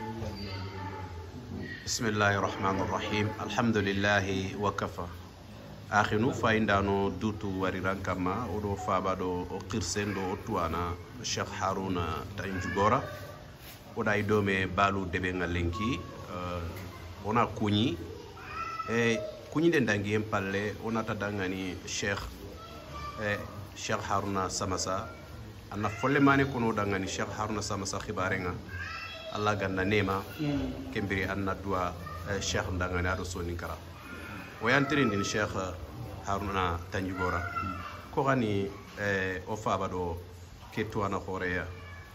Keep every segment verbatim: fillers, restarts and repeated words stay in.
بسم الله الرحمن الرحيم الحمد لله وكفى آخنو فايندانو دوتو وريران كما ودو فابادو قرسين دو أتوانا الشيخ هارون تنجبورا ودا يدومي بالو دبنغ لينكي ونا كوني كوني دن دانجي يمبالي ونا تدانغاني الشيخ الشيخ هارون سامسا أنا فولي ماني كونو دانغاني الشيخ هارون سامسا خبارينغا الله غنا نيما كمبري أن دوا الشيخ دانغاني أدو سوني كرا ويانترين دين الشيخ هارون تنجبورا كوغاني أوفابادو كيتوانا خوريا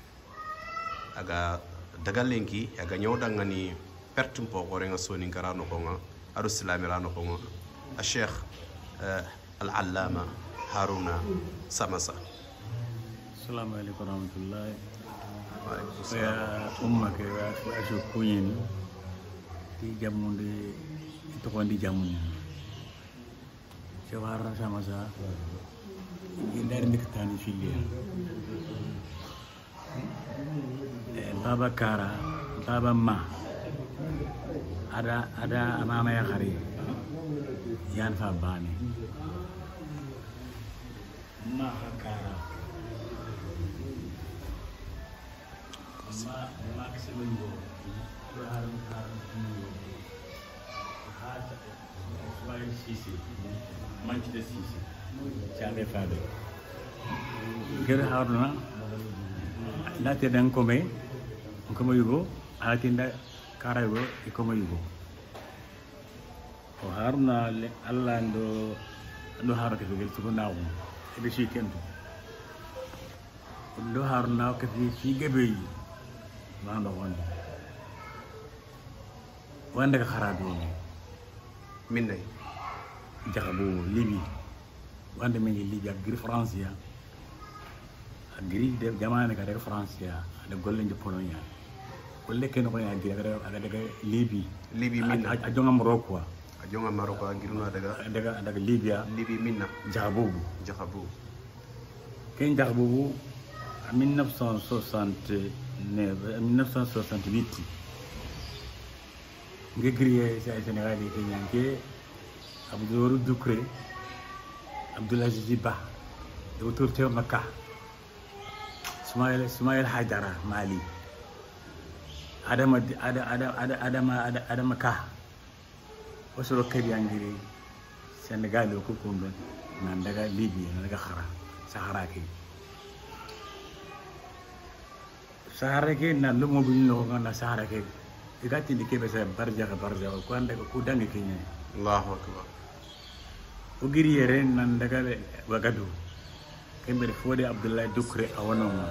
aga dagalenki aga nyoda ngani pertum po gore nga soni ngarano ko nga adu islamirano ko nga a sheikh al allama haruna samasa. Assalamu alaikum warahmatullahi ya umma ke wa asu kuyin di jamunde itu ko di jamunya jawara samasa indar ndiktani filia Baba Kara, Baba Ma, ada ada mama ya hari, Yan Fabani, Ma Kara, Ma Ma Keseluruh, Harum Harum Keseluruh, Hat, Ismail Sisi, Manchester Sisi, Charlie Faber, Kira Haruna. Lati dan kome, kome yugo, atinda kara yugo, ikome yugo. O haruna Allah ndo ndo harake figel tuko nawo, ebe shi kendo. Ndo haruna ke fi fi gebe yi, ma ndo wanda. Wanda ka kharabi ni. Minne. Jaxabo Libi. Wanda men Libi ak gri France ya. Giri de jamane ka daga France ya da golle ndi Polonia golle ken ko ya giri daga daga Libye Libye minna a jonga Morocco a jonga Morocco giruna daga daga daga Libya Libye minna jahabubu jahabu ken jahabubu mille neuf cent soixante-neuf mille neuf cent soixante-huit nge griye sa Sénégal ke nyanke Abdou Doucouré Abdoulaziz Ba docteur Théo Maka Ismail Ismail Haidara Mali Adama ada ada ada Adama ada Adama Ka wasoro kadi angiri Senegal ko kumbe nan daga Libya nan daga khara Sahara ke Sahara ke nan lu mo bin no ngana Sahara ke igati ndike be sa barja ka barja ko ande ko dangi kenya Allahu akbar o giri yere nan daga Wagadu kembere Fodé Abdoulaye Doucouré awanoma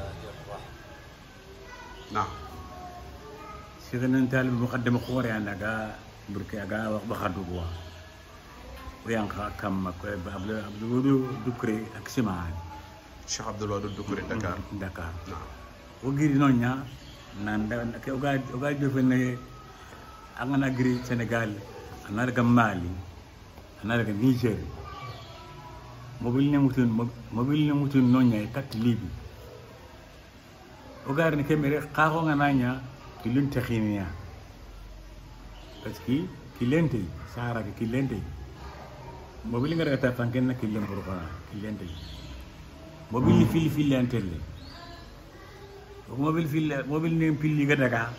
na sirenen talib muqaddam khore anaga burke aga wax baxadu wa yanka kam ko Abdoulaye Abdoulaye Doucouré ak Simane Cheikh Abdoulaye Doucouré Dakar Dakar na o giri nonya nan da ke oga oga jofene angana giri Sénégal anarga Mali anarga Niger mobil ne mutun mobil ne mutun nonya kat Libye o gar ne kemere xaxo nga nanya ki lun taxiniya parce que ki lente Sahara ki lente mobil nga reta tanken na ki lem pour xana ki lente mobil fil fil lentelle mobil fil mobil ne pili ga daga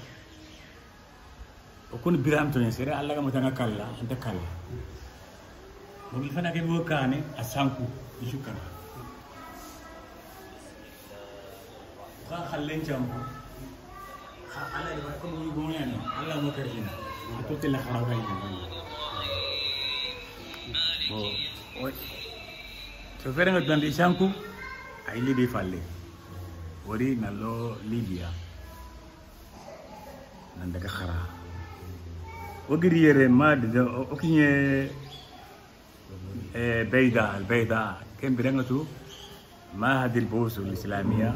o kun biram to ne sere Allah ga mutanga kala anta kala mobil fana ke bo kane a sanku isukana ka khallen jambu kha ala de ko mo yugo ngani Allah mo karina to te la kharaga ni bo o to fere nga dandi sanku ay libi falle wori nallo Libya nan daga khara o giri yere ma de o kinye بيضاء البيضاء كان برنغتو معهد البوص الإسلامية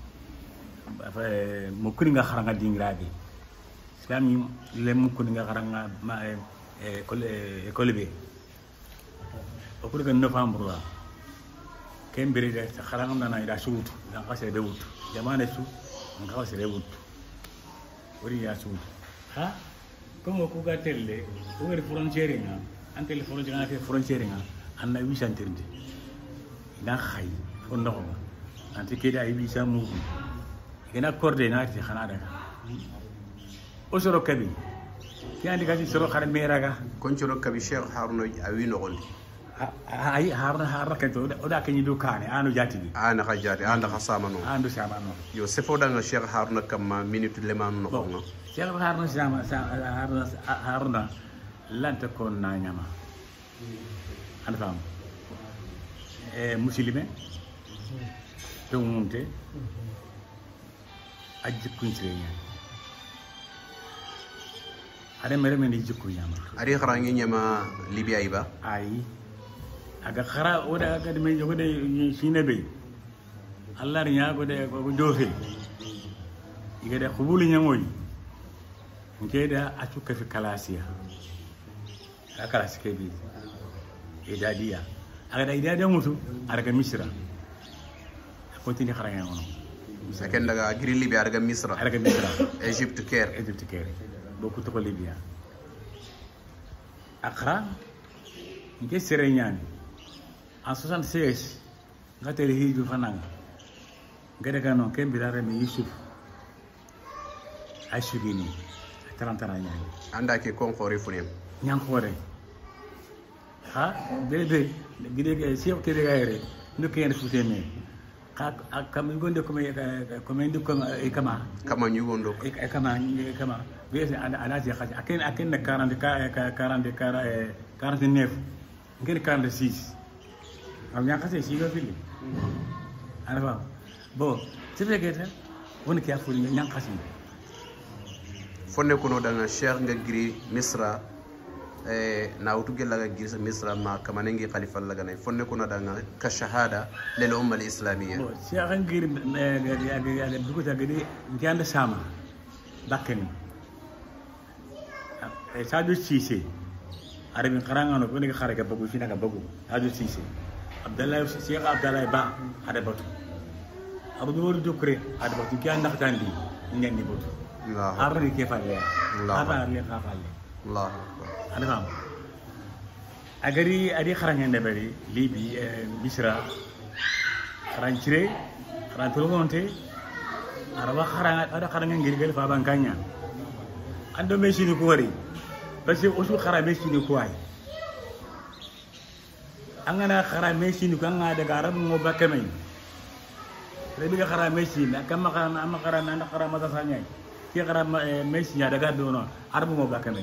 ممكن نغا خرانغا دينغرادي إسلامي اللي ممكن نغا خرانغا ما كل كل بي أقول لك نوفمبر كان بريد خرانغا نانا إلى شوط نغا سيدوت جمانة شو نغا سيدوت ori ya suudu ha comme ko ga telle o wari frontière nga antel frontière nga ke frontière nga anna wi santirde ina xay fo ndoxo anti ke da wi sa mu ina coordinate xana daga o soro kabi ki andi kasi soro xara meraga kon soro kabi Cheikh Haruna awi no gondi ay harna harna ke to o da kanyi do kane anu jati ana ka jati anda ka samano anu samano yo se fo danga Cheikh Haruna kamma minute le man no ko Cheikh Haruna sama Haruna Haruna lanta kon na nyama anda fam e muslime to munte ajji kuntrenya ada mere men jikku nyama ari kharangi nyama libya iba ay aga khara oda aga de men jogo de sine be allah nya go de go dofe iga de khubuli nyamoy ngeda atuka fi kalasiya akala sikebi idadiya aga da idadiya mutu araga misra continue kharanga ngono saken daga giri libya araga misra araga misra egypte ker egypte ker beaucoup to libya akra nge serenyani en soixante-seize ngatel hiju fananga ngada gano kembirare mi yusuf ay sugini trente ans nyani anda ke kon khori funem nyang khore ha bebe gide ke siyo ke de gaire nduke en futene ka kam gonde ko me ko me ndu ko e kama kama ñu gondo e kama e kama bese ana je khati aken aken quarante quarante quarante-neuf ngene quarante-six am nya khati si go fili ana ba bo c'est vrai que on ki afuri nya khati fonne ko no danga Cheikh nga giri misra e na wutu gella ga giri misra ma kama nengi khalifa la ganay fonne ko no danga ka shahada lil umma al islamiyya bo Cheikh nga giri ya ya ya duko ta gidi nganda sama bakeni e Sadio Cissé arabin kharanga no ko ne kharaga bagu fi naga bagu Sadio Cissé Abdallah Cheikh Abdallah Ba ada batu abu do dokre ada batu ki anda tandi ngani batu Allah arni ke falle apa arni ka falle Allah ada fam agari adi kharanga ndebari libi misra kharanchire kharan tolonte araba kharanga ada kharanga ngirgel fa bankanya ando machine ko wari parce que osu khara machine ko ay angana khara machine ko anga daga arab mo bakame rebi ga khara machine kam khara am khara na khara mata sanya ki khara machine daga dono arab mo bakame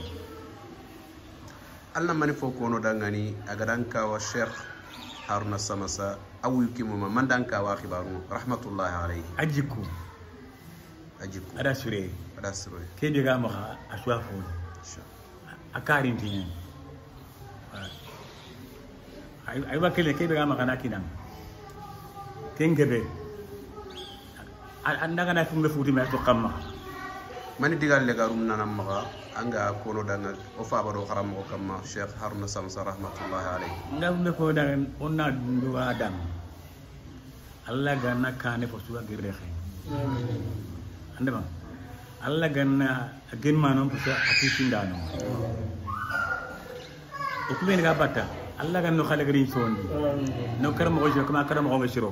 alla mani fo ko no dangani agadanka wa Cheikh Haruna Samassa awu ki mama mandanka wa khibaru rahmatullahi alayhi ajiku ajiku ada sure ada sure ke diga mo aswafu akarin tin ay ay bakele ke diga ma kana kinam kengebe andaga na fumbe futi me to kamma mani digal le garum nanam ma anga kono danga o fabaro kharam ko kamma Cheikh Haruna Samassa rahmatullahi alayhi ngam ne ko dan onna dundu adam Allah ganna kane fo suwa girre khay andema Allah ganna gen manon fo atitindano o ko ben ga batta Allah ganno khale gari sondi no karam ko joko ma karam ko ngashiro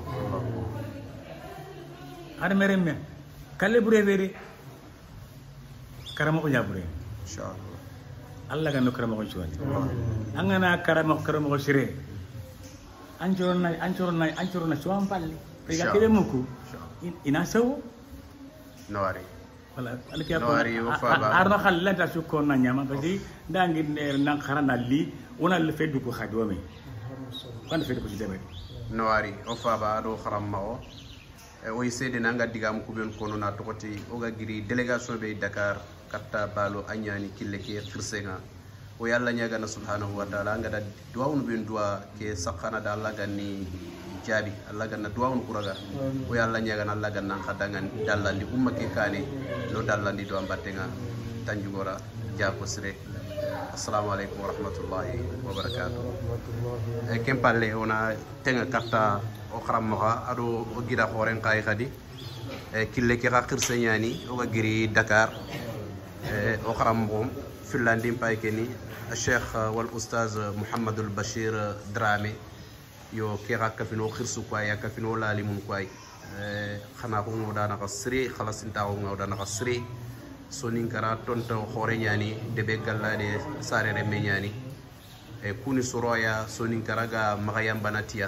ada meremme kalle bure veri karam ko jabure inshallah Allah ganno karam ko sondi angana karam ko karam ko shire anjorna anjorna anjorna suam palle pega kede muku ina saw nawari wala alkiya ko arna khalla ta sukko na nyama basi dangi nan kharana li ona le fedu ko khadome kan fedu ko debe nawari o faba do kharam mawo e o yede nanga digam ko ben kono na tokoti o ga giri délégation be Dakar katta balo anyani kille ke khirsenga o yalla nyaga na subhanahu wa ta'ala ngada duwawun ben duwa ke sakana da Allah ganni jabi Allah ganna duwawun kuraga o yalla nyaga na Allah ganna khadangan dallandi umma ke kane no dallandi do ambatenga tanjugora jako sire assalamu alaikum wa rahmatullahi wa barakatuh e kem palle ona tenga katta o kharamma ado o gida xoren kay khadi e kille ke khir senyani o ga giri Dakar وخرم في اللاندين بايكني الشيخ والأستاذ محمد البشير درامي يو كيغا كفينو خرسو كواي كفينو لا ليمون كواي خنا كو ودانا قصري خلاص انتاو ودانا قصري سونين كرا تونتو خوري نياني دبي غالادي ساري رمي نياني كوني سورويا سونين كراغا مغايام باناتيا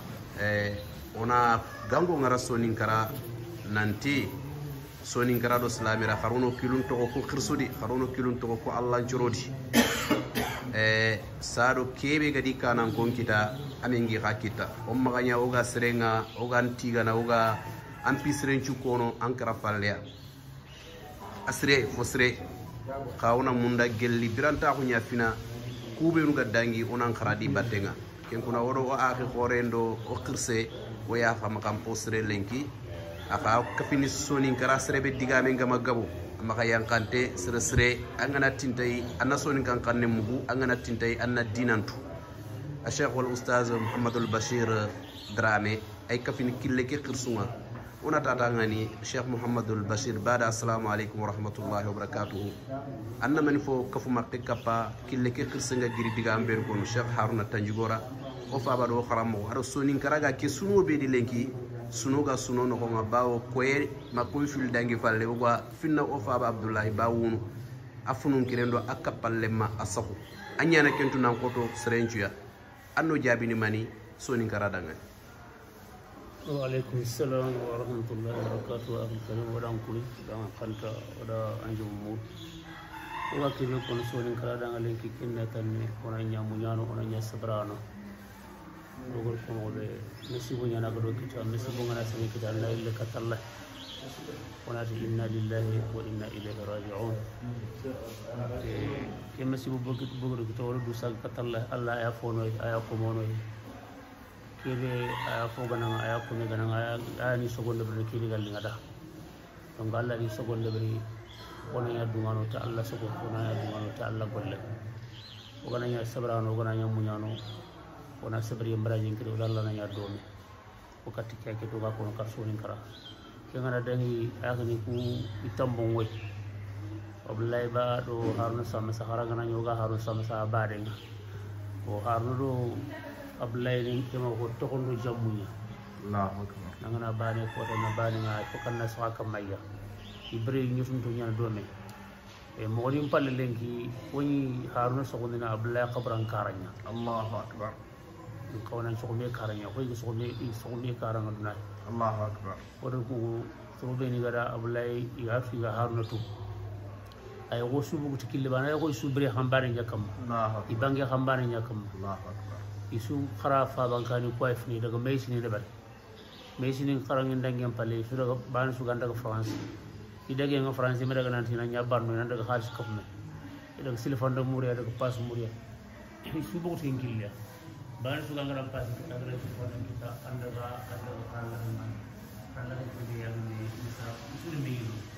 ona gango ngara sonin kara nanti sonin kara do islamira kharuno kilun to ko khirsudi kharuno kilun to ko allah jorodi e sado kebe gadi kanan konkita amingi hakita o maganya oga serenga oga antiga na oga ampi serenchu kono ankara falya asre fosre khawna munda gelli biranta ko nyafina kube nu gadangi onan kharadi batenga ken kuna wodo o akhi khorendo o khirse waya fama kam posre lenki aka kapini soni ngara srebe digame ngama gabo maka yankante sere sere angana tintay anna soni kan kanne mugu angana tintay anna dinantu الشيخ والأستاذ محمد البشير درامي أي كفين كل كي قرصونا ونتعطاني الشيخ محمد البشير بعد السلام عليكم ورحمة الله وبركاته أنا من فوق كفو مكتب كبا كل كي قرصنا جري دعام بيركون الشيخ هارون التنجبورا وفابا دو خرامو هذا سونين كراغا كي سنو بيدي لينكي سنو غا سنو نكو باو كوي ما كوي فيل دانغي فالي وغا فينا وفابا عبد الله باون أفنون كيرندو أكبر لما أسقو أنيانا كنتو نانكوتو سرينجيا أنو جابيني ماني سونين كرادانغا وعليكم السلام ورحمة الله وبركاته أخي الكريم ودان كولي دان خانتا ودا أنجم مود وكيل كون سونين كرادانغا لينكي كيننا تاني ونا نيامو نيانو ونا نيا سبرانا dogol ko be nasibu nyana ko do kita nasibu ngana sami kita la illa katalla wana inna lillahi wa inna ilayhi raji'un ke nasibu bogit bogdo kita wala du sag katalla allah ya fono aya ko mono kebe aya fo gana aya ko ne gana aya ni sogonde be kiri gal ngada donc allah ni sogonde be wona ya dumano ta allah sogo wona ya dumano ta allah golle o gana ya sabrano o gana ya munyano wona sabri mbaraji ngiri wala na nya domi o katti kake to ga kono kar soni kara ke ngana dangi agni ku itambo ngoy wallahi ba do haruna sama sahara gana nyoga haruna sama sa baade nga o haruna do wallahi ni kema ko to ko no jamunya allahu akbar ngana baane ko to na baane nga ko kan na sa ka mayya ibre nyutum to nya domi e mo rim palle lenki woni haruna so ko dina wallahi qabran karanya allahu akbar كون سومي كارانيا خوي سومي سومي كارانغا دنا الله اكبر ودو سوبيني غدا ابلاي يافي هارنا تو اي وسو بوغ تكيل بانا يكو سوبري خامباري نياكم الله يبانغي خامباري نياكم الله اكبر يسو خرافا بانكاني كويفني دغ ميسني دبر ميسني خارانغي ndangem palé su daga ban su ganda France idage nga France mi daga nanti na nyabarno na daga xaliss kopme daga silfando mouriya daga pass mouriya su bokk tin kiliya bana suka ngara pasi kita ngara suka kita andara andara kala kala itu dia ni bisa itu ni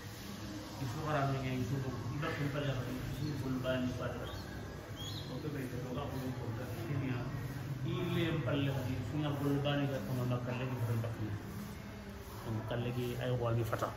itu orang yang itu tidak pun pada itu pun bani pada oke baik itu aku pun pada ini ya ini yang paling lagi punya pun bani kat sama makan lagi pun bakni makan lagi ayo wali fata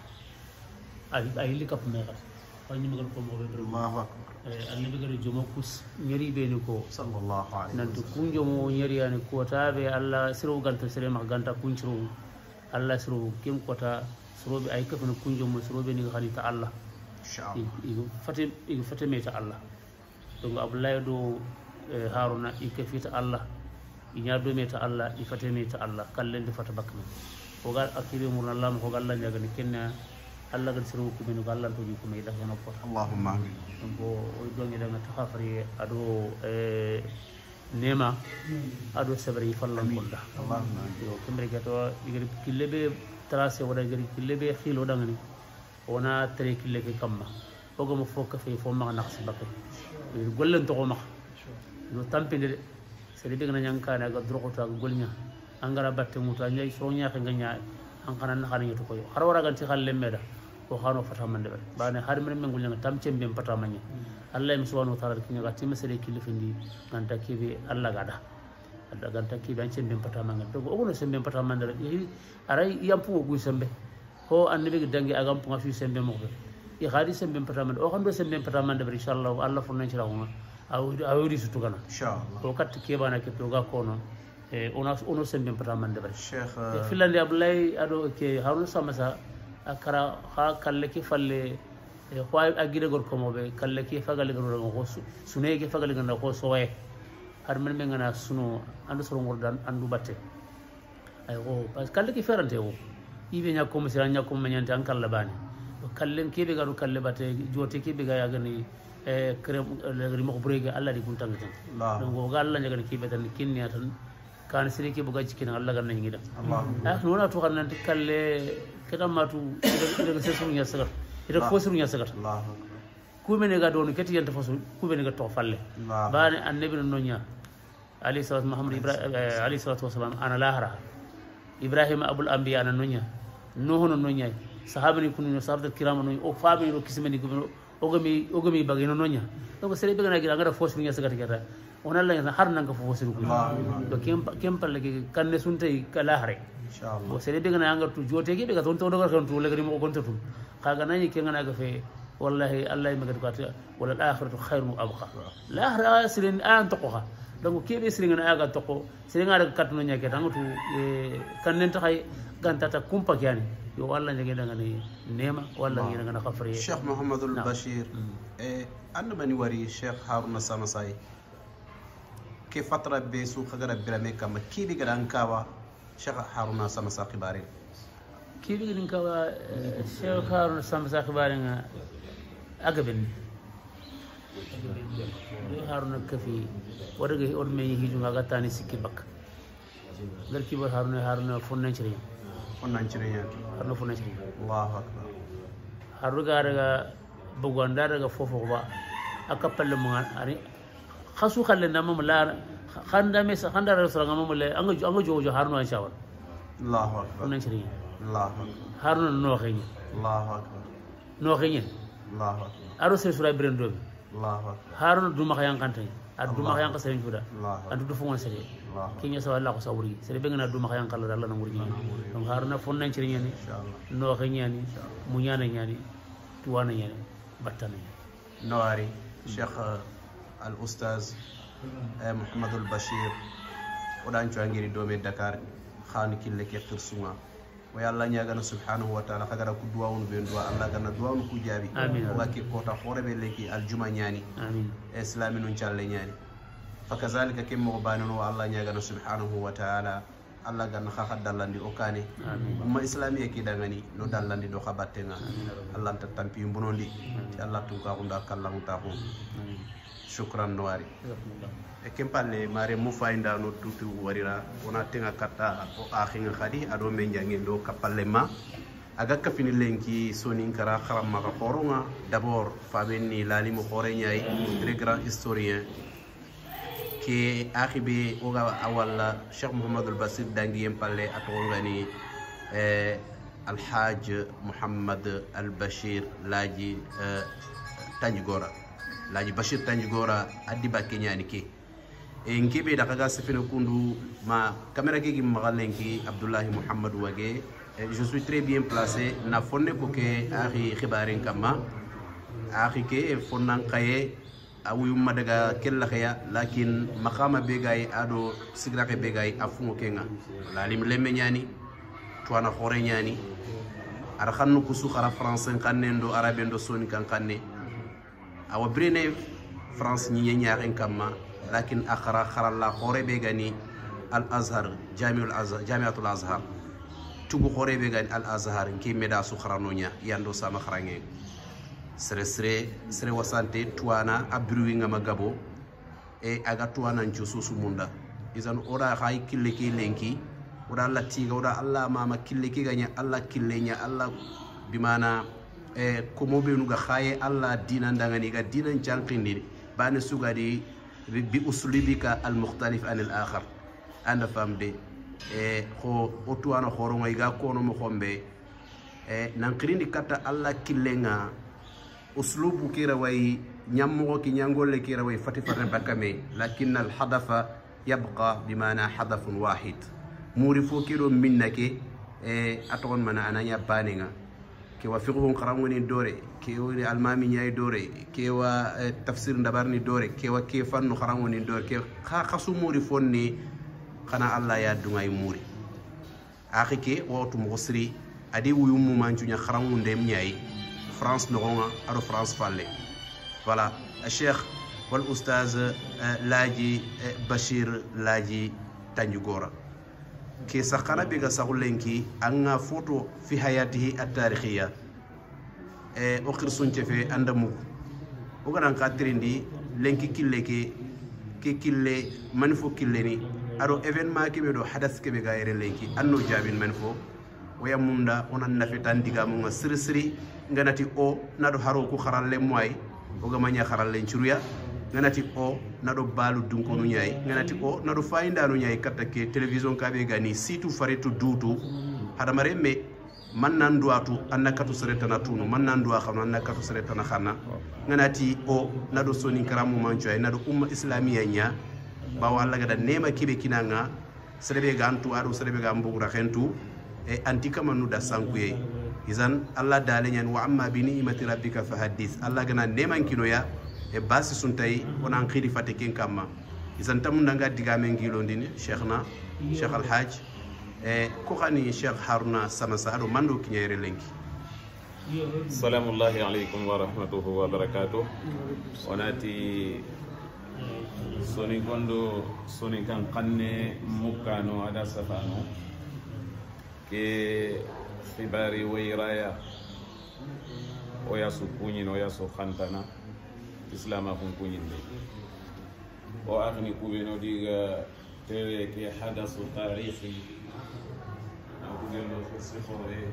ay ay likap merah fani makan ko mo be Allahu akbar annabi gari jomo kus nyari be ni ko sallallahu alaihi nan to kunjo mo nyari ani ko tabe alla siru ganta sire ma ganta kunjiro alla siru kim kota siru be ay kafna kunjo mo siru be ni khalita allah inshallah igo fatim igo fatime ta allah donc abdullahi do haruna ikafita allah inyado me ta allah ifatime ta allah kallen di fata bakna ko gal akire mo allah ko galla nyaga ni kenna Allah kan seru ku menu gallan to ko me da no pot Allahumma amin bo o dongi da ta khafri ado e nema ado sabri fallan bunda Allahumma yo kemre gato digri killebe tracé wala digri killebe khilo dangani ona tere kille ke kamma ogo mo fokka fe fo ma nax bakay gollen to ko ma no tampinde seri be ngana nyankana ga drokota golnya angara batte muta nyay so nya nga nya an kana na xani to ko yo har wara ganti xalle meda ko xano fata mande be bane har men men ngul tam cembe fata manye allah subhanahu wa ta'ala kinga gatti mesere kilifindi ganta kibe allah gada ada ganta kibe an cembe fata manga to o no sembe fata mande aray yampu go sembe ho annabi dangi agam pu fi sembe mo be i khadi sembe pataman o khando sembe pataman de inshallah Allah fonna ci rawma aw awri sutu kana inshallah ko kat ke bana ke to ga kono e ona ono sembe pataman de cheikh filande abdullah ado ke harun samasa akara ha kalle ki falle e ko agide gor ko mobe kalle ki fagale gor ko sune ki fagale gor ko sowe har men men ngana suno andu soro ngordan andu batte ay ko parce que kalle ki ferante o ibe nya ko musira nya ko menyante an kala bani kallen kebe garu kalle batte jote kebe ga yagani e krem le mo brege alla di kuntang tan donc ga alla nya kebe tan kinni tan kan sire ke buga cikin alla ganna ngi da allah ah nona to kan nan kalle kada matu ida sesu nya sagar ida fosru nya sagar allah ku mene ga don keti yanta fosu ku mene ga to falle bani annabi no nya ali sallallahu muhammad ibrahim ali sallallahu wasallam ana lahara ibrahim abul anbiya ana no nya nuhu no nya sahabani kunu sahabul kiram no o faami ro kismeni ko o gami o gami bagi no nya to sere be gana gira ngara fosru nya sagar keta onalla har nanga fosru ko do kem kem palle ke kanne sunte kala hare inshallah o sere be gana ngar tu jote ke be ga ton to do kan tu le gari mo kon to kaga nani ke ngana ga fe wallahi allah maga ko ta wala al-akhiratu khairun abqa la ahra sirin an toqoha donc kebe sirin na aga toqo sirin ga katno nya ke tangutu kannen ta hay gantata kumpa kyani yo walla nyage daga ni nema walla ngi daga na khafri cheikh mohammedul bashir e andu bani wari cheikh haruna samasai ke fatra be su khagara birame kam kibi ga dan kawa cheikh haruna samasa khibare kibi ga dan kawa cheikh haruna samasa khibare nga agaben haruna kafi wadaga on me hiju ga tani sikki bak gar kibar haruna haruna fonnan ciri fonnan ciri haruna fonnan ciri allahu akbar haruga daga buganda daga fofo ba aka palle mo ari khasu khalle na mama la khanda me sa khanda rasul nga mama le anga anga jojo haruna insha Allah allahu akbar fonnan ciri allahu akbar haruna no xeyni allahu akbar no xeyni allahu akbar aro se sura brendo allahu akbar haruna duma xayan kantay ad duma xayan ka seen juda allahu adu du fongon sere kinya sa Allah ko sawri sere be ngana duma xayan kala Allah na ngurni donc haruna fonnan ciri ni inshallah no xeyni mu ñana ñani tuwana ñani battana نواري شيخ الأستاذ محمد البشير ودان جوانغيري دومي دكار خان كيل كي خرسوما ويالله نياغنا سبحانه وتعالى خغرا كو دواون بين دوا الله غنا دواون كو جابي وكي كوتا خوربي لكي الجمعه نياني امين اسلامي نون تشالي نياني فكذلك كيم مغبانو الله نياغنا سبحانه وتعالى Allah gan kha dalandi okane umma islamiya ki dangani no dalandi do khabatenga Allah ta tampi mbonondi ci Allah tu ka unda kallahu tahu shukran noari e kempalle mare mu fayda no tutu warira ona tenga kata o akhinga khadi ado men jangi do kapalle ma aga kafini lenki soni kara kharam ma khoronga d'abord fabenni lali mo khore nyai très grand historien ki akhibi oga awalla cheikh mohammed al basir dangi yempalle atongani eh al haj mohammed al bashir laji tanjigora laji bashir tanjigora adiba kenyani ki e ngibe da kaga sefene kundu ma camera ke gi magalenki abdullah mohammed wage je suis très bien placé na fonne ko ke akhi khibaren kama akhi ke fonnan kaye awu yumma daga kella khaya lakin maqama begay ado sigrake begay afungo kenga lalim lemme nyani tuana khore nyani ar khannu kusu khara français kanne ndo arabe ndo soni kan kanne awa brene france nyi nyaaren kamma lakin akhara khara la khore begani al azhar jamiul azhar jamiatul azhar tugu khore begani al azhar nki meda su kharano nya yando sama kharange sere sere sere wasante tuana abruwi ngama gabo e aga tuana njususu munda izan ora khay kille ki lenki ora latiga ora Allah mama kille ki ganya Allah kille nya Allah bimana e ko mobe nu ga khaye Allah dina ndangani ga dina janqindi bane sugadi bi uslubika al mukhtalif an al akhar anda famde e ko o tuana khoro ngoy ga kono mo khombe e nanqirindi kata Allah killenga أسلوب كيروي نيامو كي نيانغول كيروي فاتي فاتن باكامي لكن الحدث يبقى بمعنى حدث واحد موري فو كيرو منك اتون منا انا يا بانيغا kewa fiqhun qarangoni dore kewa almami nyay dore kewa tafsir ndabarni dore kewa ke fannu qarangoni dore ke kha khasu muri fonni khana Allah ya dungay muri akhi ke wotu musri adi wuyum manju nya qarangu ndem nyay France nogonga ado France falle voilà الشيخ والأستاذ لاجي بشير لاجي تنجورا كي سقنا بيغا ساغولنكي أنغا فوتو في حياته التاريخية أخر سنتي في أندمو وغان كاترين دي لنكي كيلي كي كي كيلي منفو كيليني أرو إيفن ما كي بيدو حدث كي بيغا يري لنكي أنو جابين منفو ويا موندا ونا نفتان ديغا مونغا سري سري نغاناتي أو نادو هارو كو خرال لمواي وغمانيا خرال لنشرويا nganati o nado balu dunko no nyai nganati o nado fainda no nyai katta ke television kabe gani situ faretu dutu hada mare me man nan duatu annakatu sereta na tunu man nan duwa xam annakatu sereta na xana nganati o nado soni karamu mancho ay nado umma islamiyya nya ba walla gada nema kibe kinanga serebe gantu adu serebe ga mbugura xentu e antika manu da sankuye izan Allah dale nyan wa amma bi ni'mati rabbika fahaddith Allah gana neman kinoya e basi suntay onan khidi fate ken kamma izan tam ndanga digame ngilo ndini cheikhna cheikh al hajj e ko khani cheikh haruna samasa ado mando kinyere lenki assalamu alaykum wa rahmatullahi wa barakatuh onati soni gondo soni kan kanne mukano ada safano ke khibari wayraya o yasu kunyin o yasu khantana islam akun kunyinde o akhni kubeno diga tewe ke hadasu tarihi akugelo khosifore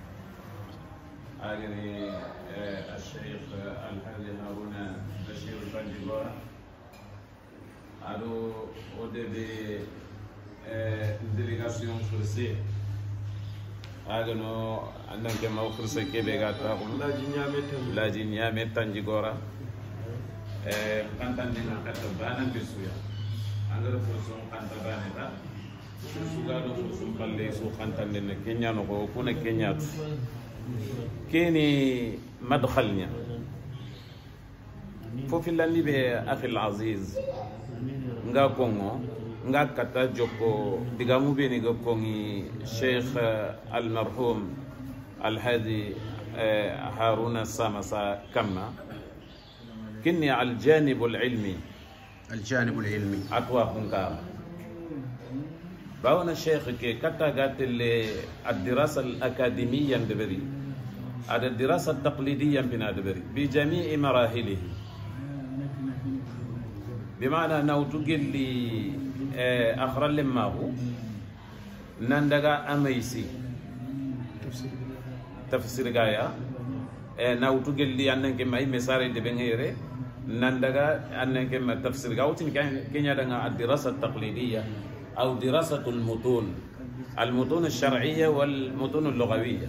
agni الشيخ الحاج هارون بشير الفنجبار alo o debe délégation forcée agano andanke ma forcé kebe gata ko laji nyame tan laji nyame tanjigora e kantande na kata bana bisuya angara forso kanta bana ta sugado forso balle so kantande na kenya no ko kuna kenya keni madkhalnya fofi landi be akhil aziz nga kongo nga kata joko digamu be ni go kongi sheikh al marhum al hadi haruna samasa kama كني على الجانب العلمي الجانب العلمي أطوى كنكام باونا الشيخ كي كتا قالت الدراسة الأكاديمية دبري هذا الدراسة التقليدية بنا دبري بجميع مراحله بمعنى أنه تقول لي أخرى لما هو نندقى أميسي تفسير غاية ناو تقول لي أنك ما هي مساري دبنغيري نندقى أنك ما تفسير غاوتين كان يدنا الدراسة التقليدية أو دراسة المتون المتون الشرعية والمتون اللغوية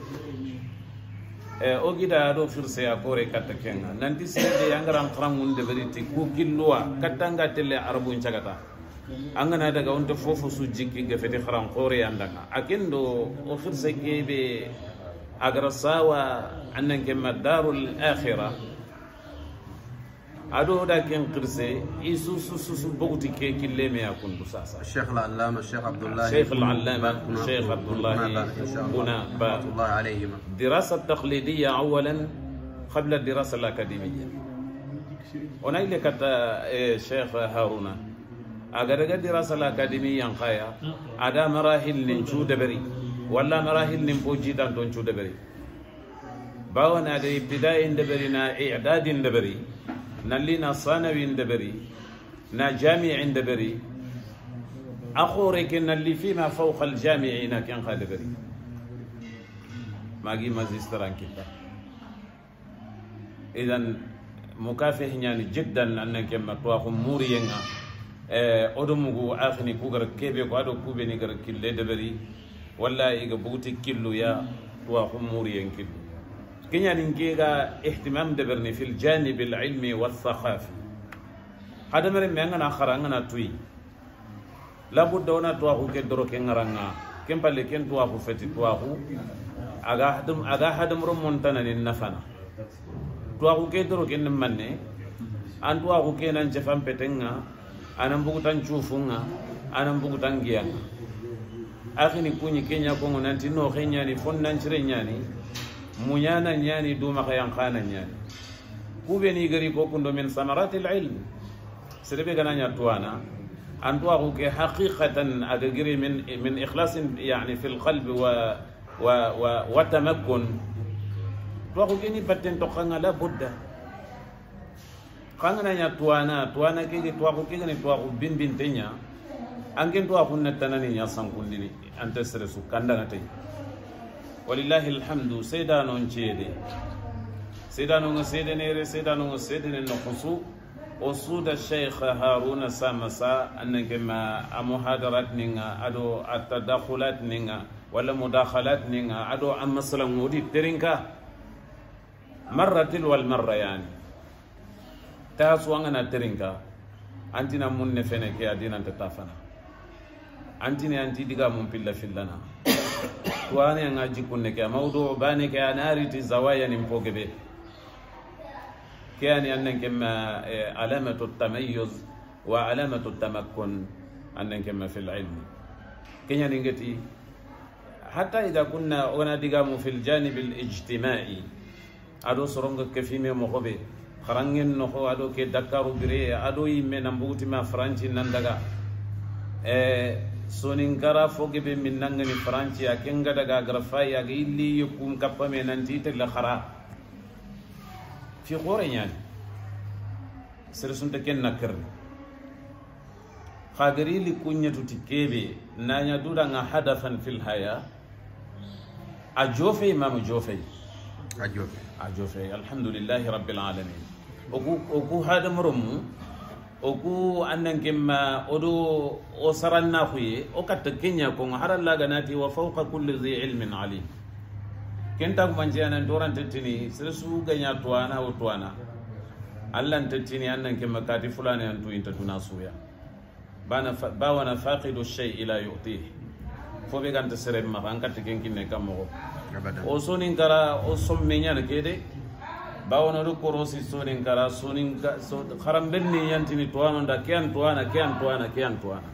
أوجد هذا فرصة أقول كتكينا ننتي سيدي أنغرام خرامون دبريتي كوكيلوا كتانغا تلي عربون شغتا أنغنا دغا أنت فوفو سوجيكي غفتي خرام قوري عندنا أكندو فرصة كيبي أغرساوا أنك مدار الآخرة أدو داكين قرسي إيسو سوسو بوتي كي كلمة يكون بساسا الشيخ العلامة الشيخ عبد الله الشيخ العلامة الشيخ عبد الله هنا رحمة الله عليهما الدراسة التقليدية أولا قبل الدراسة الأكاديمية هنا اللي كتا الشيخ هارون أجر الدراسة الأكاديمية انقايا أدا مراحل ننشو دبري ولا مراحل نمبوجي دان دونشو دبري باونا دا ابتداء دبري نا إعداد دبري نلينا ثانوي دبري نا جامع دبري أخورك نلي فيما فوق الجامعين كان دبري ماجي ماجستير كده إذن مكافح يعني جدا أنك ما تواخم مورينا أدمغو آخني كوغر كيبي كوادو كوبي نيغر كيل دبري ولا إيغا بوتي كيلو يا تواخم مورينا كيلو كنيا نينكيغا اهتمام دبرني في الجانب العلمي والثقافي هذا مرة ميانا خرانغنا توي لابد دونا تواخو كدرو كنغرانغا كم بالي كن تواخو فتي تواخو aga hadum aga hadum rom montana ni nafana to aku ke doro ken manne an to aku ke nan jafam petenga anan bugutan chufunga anan bugutan giyanga akhini kunyi kenya ko nanti no kenya ni fonnan cire nyani munyana nyani duma kayan khana nyani kube ni gari ko kundo min samarati alilm serebe gananya tuana an to aku ke haqiqatan aga giri min min ikhlas yani fi alqalb wa wa wa tamakkun to aku ke ni patten to khanga la budda khanga nya tuana tuana ke to aku ke ni to aku bin bin tenya angen to aku natanani nya sankundini ante seresu kanda ngate walillahi alhamdu saydano nchede saydano ngasede nere saydano ngasede ne nokhusu usuda sheikh haruna samasa annagema amuhadarat ninga ado atadakhulat ninga wala mudakhalat ninga ado am masalan mudi terinka marratil wal marra yani tasu ngana terinka antina munne fene ke adina tatafana antini anti diga mun pilla fillana tuane ngaji kunne ke mawdu bani ke anariti zawaya ni mpogebe كان أنك ما علامة التميز وعلامة التمكن أنك ما في العلم كن ينقتي حتى إذا كنا ونادقام في الجانب الاجتماعي أدو سرنگ كفيمي مخبي خرنگن نخو أدو كي دكارو بري أدو يمي نمبوتي ما فرانشي نندقا سونينكارا فوقي من ننغني فرانشي أكنغا دقا غرفاي أغي اللي يكون كبا من أنتيت لخرا في قوري يعني سرسون تكن نكر خاغري لي كونيا تتكيبي نانيا دودا هدفا في الحياه اجوفي امام جوفي اجوفي اجوفي الحمد لله رب العالمين اوكو اوكو هذا مرم اوكو انن كما اودو وسرنا خوي او كتكنيا كون هر الله غناتي وفوق كل ذي علم عليم kenta ko manjana ndoran tettini seresu ganya tuana o tuana Allah tettini annan ke makati fulani antu inta tunasuya bana bawana faqidu shay ila yu'tih fo be ganta serem ma banka tikenki ne kammo o sonin kara o sommenya ne kede bawana ru korosi sonin kara sonin so kharambenni yantini tuana nda kian tuana kian tuana kian tuana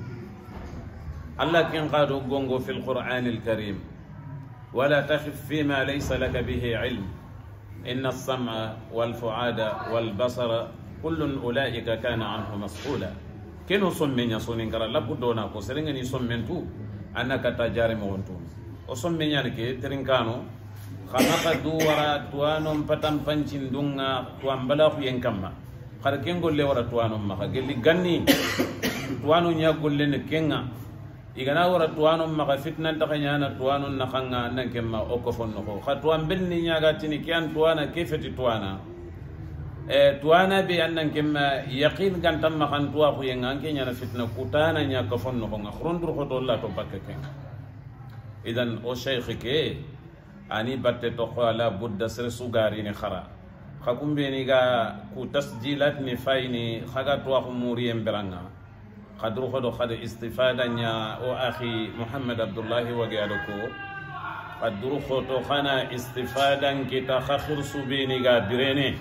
Allah kin qado gongo fil qur'anil karim ولا تخف فيما ليس لك به علم إن السمع والفؤاد والبصر كل أولئك كان عنه مسؤولا كنو سمين يسونين كرا لابدونا كسرين يسمين تو أنك تجاري مغنتون وسمين يانكي ترين كانوا خلق دوارا توانم پتم پنچين دونغا توان بلاخو ينكما خاركين قول لي ورا توانم مخا قل لي غني توانو نيا قول لي نكينغا igana wara tuwano maka fitna takanyana tuwano nakanga nankema okofon noko khatwan bilni nyaga tini kian tuwana kefeti tuwana e tuwana bi annankema yaqin kan tamma kan tuwa ko yenga kenya na fitna kutana nya kofon noko ngakhrondur khoto Allah to bakkake idan o sheikh ke ani batte to khala budda sir sugari ni khara khakumbe ni ga ku tasjilat ni fayni khaga tuwa ko muriyem beranga قدرو خدو خد استفادة نيا او اخي محمد عبد الله وغيادكو قدرو خدو خنا استفادة كتا خخر سبيني غا دريني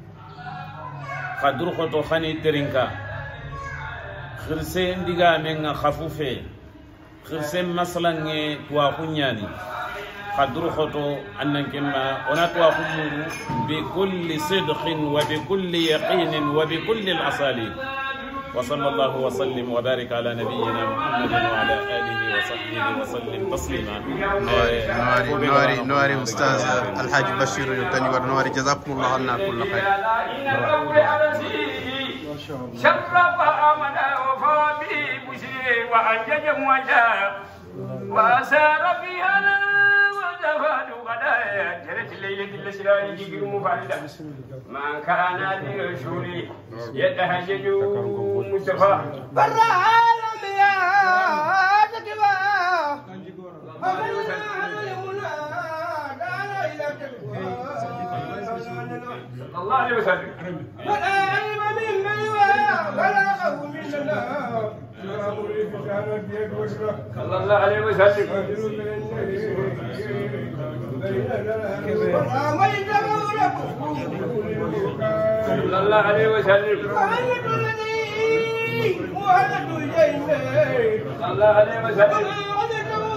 قدرو خدو خني ترينكا خرسين ديغا من خفوفه خرسين مثلا توا خنياني قدرو خدو انن كما انا توا خمو بكل صدق وبكل يقين وبكل الاصاليب وصلى الله وسلم وبارك على نبينا محمد وعلى اله وصحبه وسلم تسليما. نواري نواري نواري استاذ الحاج بشير يتني ونواري جزاكم الله عنا كل خير. شرف امنا وفابي بشري وانجج وجاء واسار بها وجفاد غدايا جرت ليله الاسرار يجري مفعلا ما كان لرسولي يتهجج مصطفى برا الانبياء تكبا الله عليه وسلم ولا علم ممن بلغه من الله صلى الله عليه وسلم صلى الله عليه وسلم صلى الله عليه وسلم